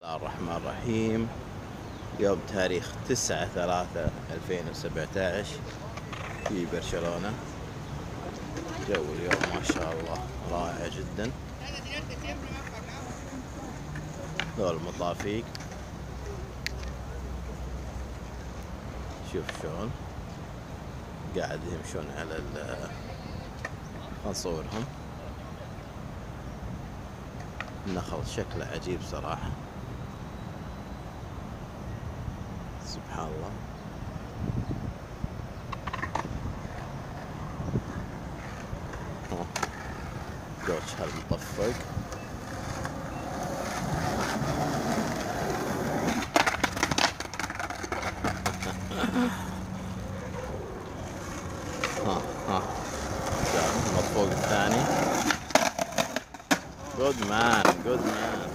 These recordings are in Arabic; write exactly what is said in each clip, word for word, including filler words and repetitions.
الله الرحمن الرحيم. يوم تاريخ تسعة ثلاثة ألفين وسبعة عشر في برشلونة. جو اليوم ما شاء الله رائع جدا. ذول المطافيق شوف شلون قاعد يمشون على ال خلنا نصورهم. النخل شكله عجيب صراحة، سبحان الله. جورج هالمطفق ها ها المطفوق الثاني. جود مان جود مان.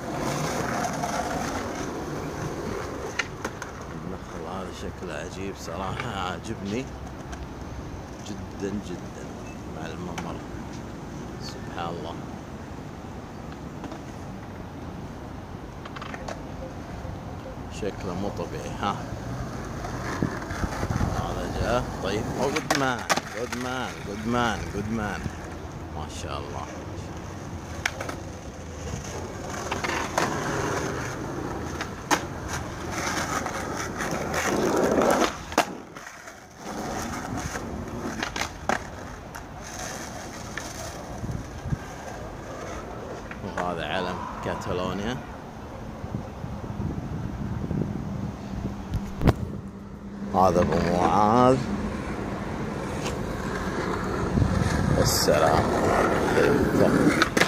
النخل هذا شكله عجيب صراحة، عاجبني جدا جدا مع الممر، سبحان الله. شكله مو طبيعي. ها هذا جاء طيب. او جود مان جود مان جود مان جود مان ما شاء الله. وهذا علم كاتالونيا. هذا ابو معاذ. السلام عليكم.